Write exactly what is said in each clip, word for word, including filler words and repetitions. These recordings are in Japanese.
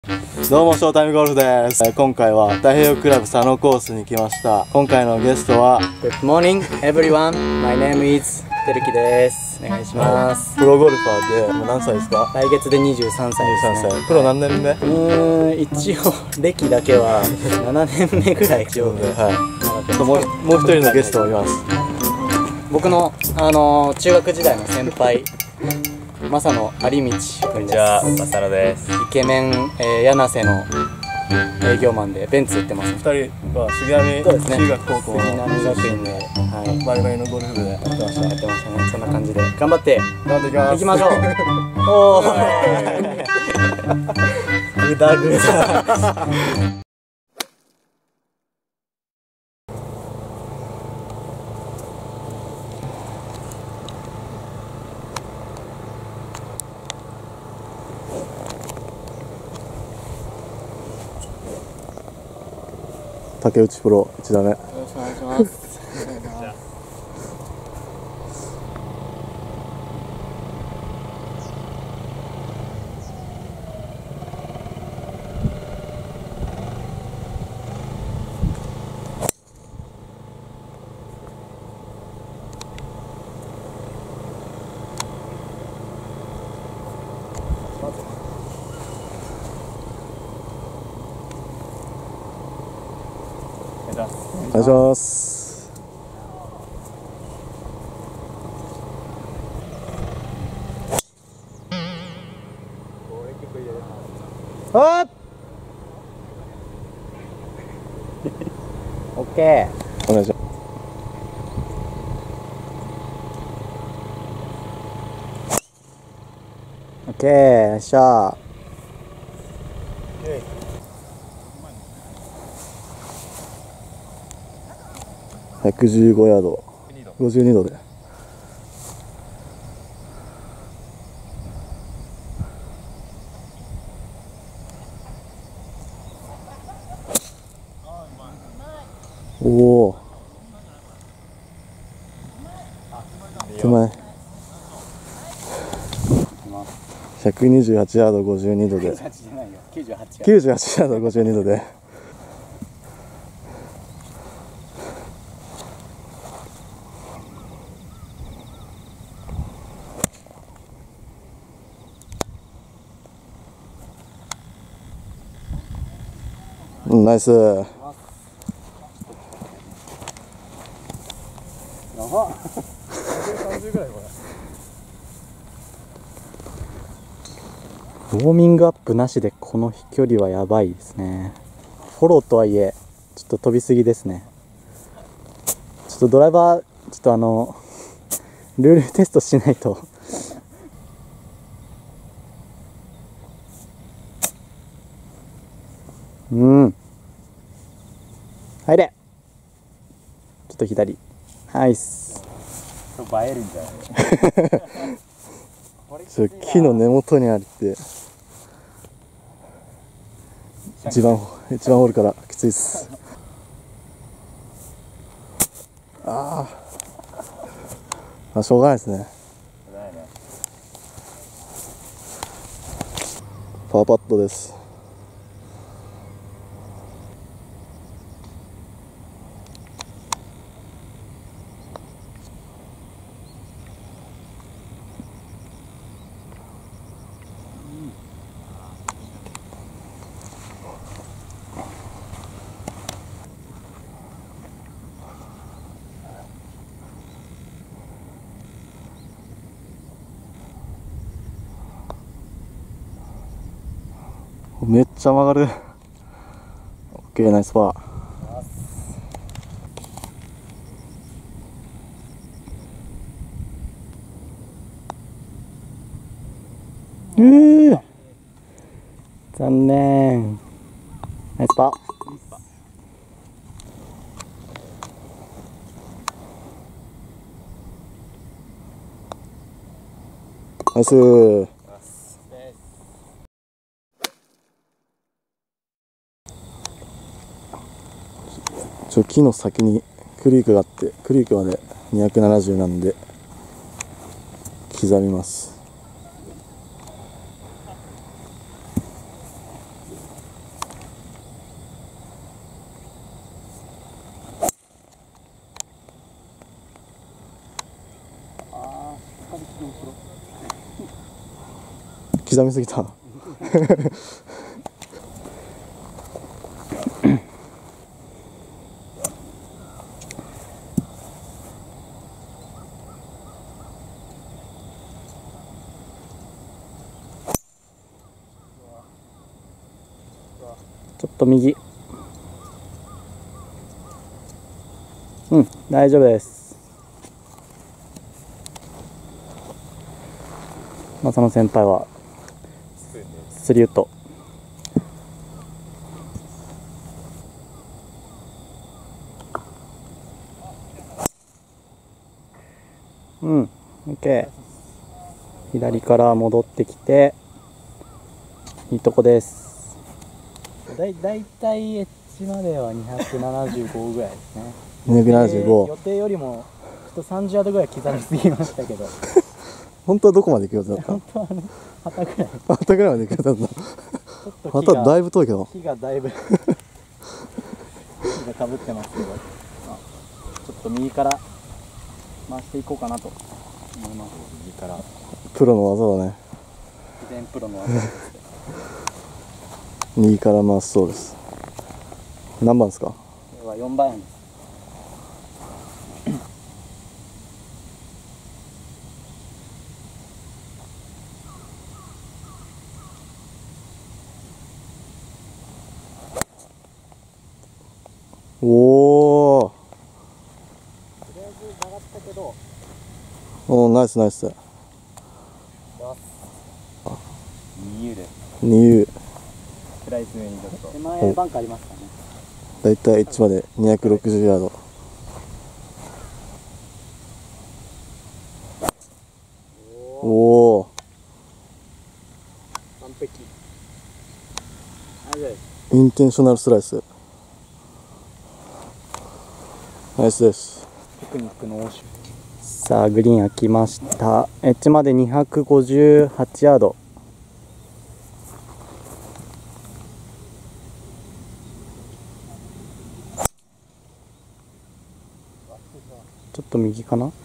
どうもショータイムゴルフです。今回は太平洋クラブ佐野コースに来ました。今回のゲストは Good morning everyone. My name is てるきです。お願いします。 プロゴルファーでもう何歳ですか？ 来月でにじゅうさんさいですね。 にじゅうさんさい。プロ何年目？ うーん、一応歴だけはななねんめぐらい一応で、 はい。もうもう一人のゲストもいます。 僕のあの中学時代の先輩。マサの有道君です。 こんにちは、マサノです。 イケメン、えー、柳瀬の営業マンでベンツ売ってます。 二人は杉並中学高校の杉並学院で、はい、 バリバリのゴルフ部でやってました。 やってましたね。そんな感じで頑張って頑張っていきます。 行きましょう。おお。グダグダ。 竹内プロいち打目。 よろしくお願いします。 お願いします。 あっ。オッケー。 お願いします。 オッケー。よっしゃ。 ひゃくじゅうごヤード、ごじゅうにどで。おお。手前。ひゃくにじゅうはちヤード、ごじゅうにどで。きゅうじゅうはちヤード、ごじゅうにどで。ナイス。やばっ。 ウォーミングアップなしでこの飛距離はやばいですね。フォローとはいえちょっと飛びすぎですね。ちょっとドライバーちょっとあのルールテストしないと。うん入れ。ちょっと左。ナイス。 映えるんじゃない？ ちょ木の根元にあるって一番一番ホールからきついっす。あーあ、しょうがないですね。パーパットです。めっちゃ曲がる。オッケー、ナイスパー。えー、 残念。ナイスパー。 ナイスー。ちょ木の先にクリークがあって、クリークまでにひゃくななじゅうなんで刻みます。 刻みすぎた。 ちょっと右。うん、大丈夫です。正野先輩はスリュート。うん、OK。左から戻ってきて、いいとこです。だいだいたいエッジまではにひゃくななじゅうごぐらいですね。 にひゃくななじゅうご。 予定よりもちょっとさんじゅうヤードぐらい刻みすぎましたけど。 本当はどこまで行く予定だった？ 本当はね、旗ぐらい。 旗ぐらいまで行く予定だった。旗だいぶ遠いけど。 火がだいぶ火がかぶってますけど、あ、ちょっと右から回していこうかなと思います。右から。 プロの技だね。 自然プロの技です。 右から回すそうです。何番ですか？ これはよんばんアイアンです。 おお。 とりあえず曲がったけど。 おお、ナイスナイス。 にユーです。 にユー。 スライス上にちょっと。 手前バンカーありますかね。 だいたいエッジまでにひゃくろくじゅうヤード。おお。 完璧。大丈夫です。 インテンショナルスライス。ナイスです。 テクニックの応酬。さあグリーン開きました。エッジまでにひゃくごじゅうはちヤード。ちょっと右かな。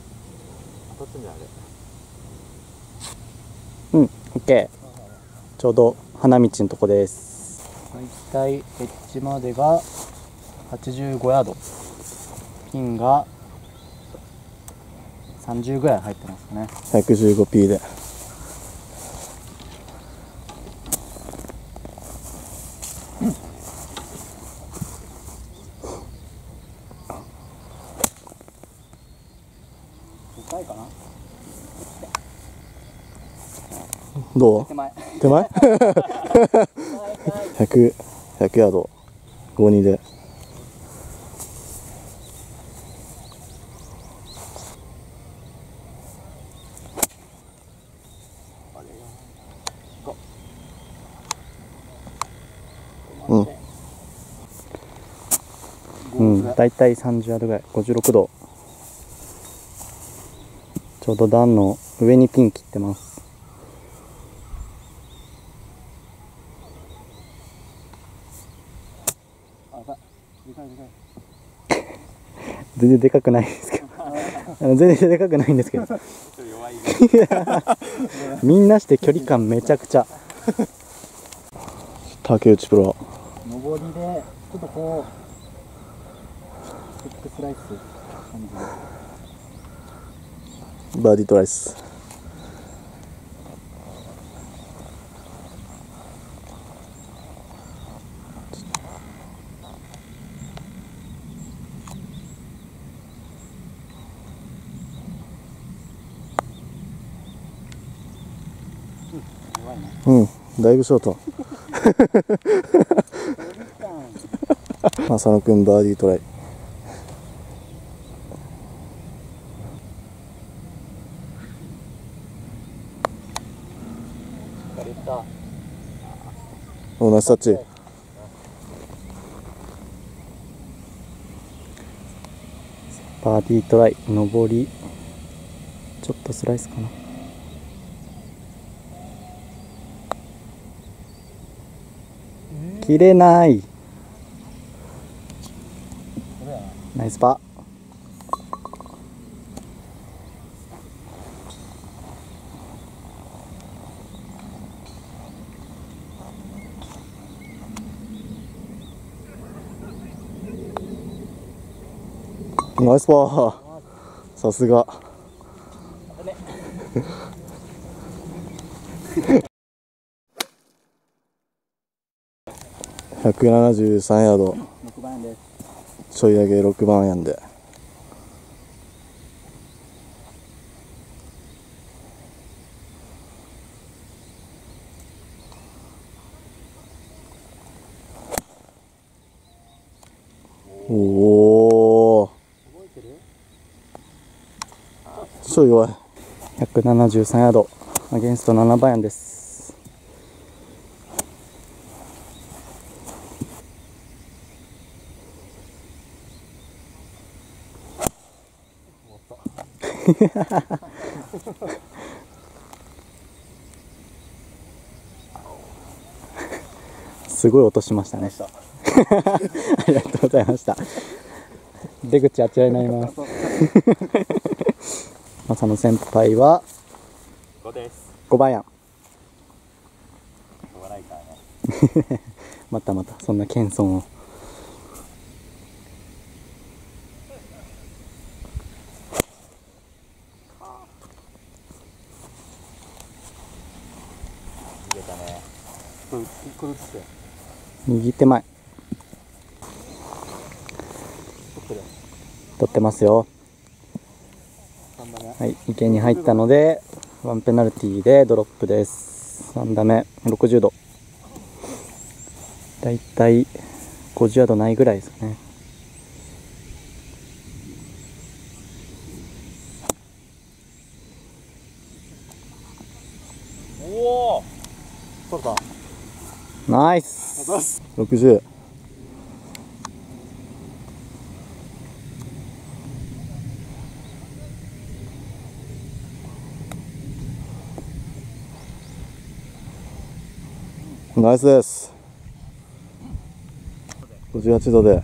うん、OK。ちょうど花道のとこです。だいたいエッジまでがはちじゅうごヤード。ピンがさんじゅうぐらい入ってますかね。 ひゃくじゅうごピー で。 深いかな。 どう？ 手前手前？ ひゃく、ひゃくヤード。ごにで。うん。 うん、だいたいさんじゅうヤードぐらい、ごじゅうろくど。ちょうど段の上にピン切ってます。全然でかくないですけどあの全然でかくないんですけどみんなして距離感めちゃくちゃ。 竹内プロ。 上りでちょっとこうフックスライス感じでバーディートライス。うん、だいぶショート。浅野くんバーディートライ。お、ナイスタッチ。 バーディートライ、上りちょっとスライスかな。切れない。ナイスパー。 ナイスパー。さすが。ひゃくななじゅうさんヤード。 ろくばんアイアンです。 ちょい上げろくばんアイアンで。おお。ちょい弱い。 ひゃくななじゅうさんヤード、アゲンストななばんアイアンです。すごい音しましたね。ありがとうございました。出口あちらになります。マサの先輩はごです。 ごばんアイアン。 笑いからね。 またまたそんな謙遜を。 逃げたね。一個ずつで。 右手前取ってますよ。はい、池に入ったのでワンペナルティーでドロップです。さん打目ろくじゅうど、だいたいごじゅうヤードないぐらいですかね。 おお。取れた。 ナイス。 ろくじゅう。ナイスです。ごじゅうはちどで。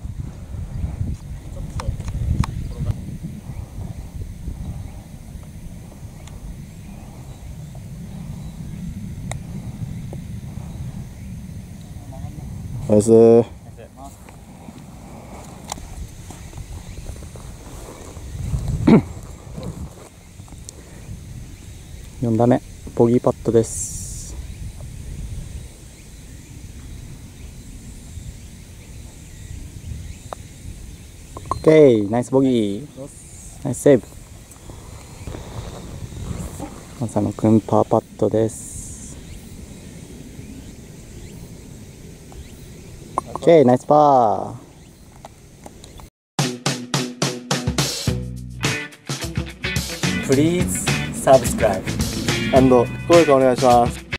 ナイス。 よん打目ボギーパットです。オッケー、ナイスボギー、ナイスセーブ。浅野くんパーパットです。オッケー、ナイスパー。Please subscribe and 高評価お願いします。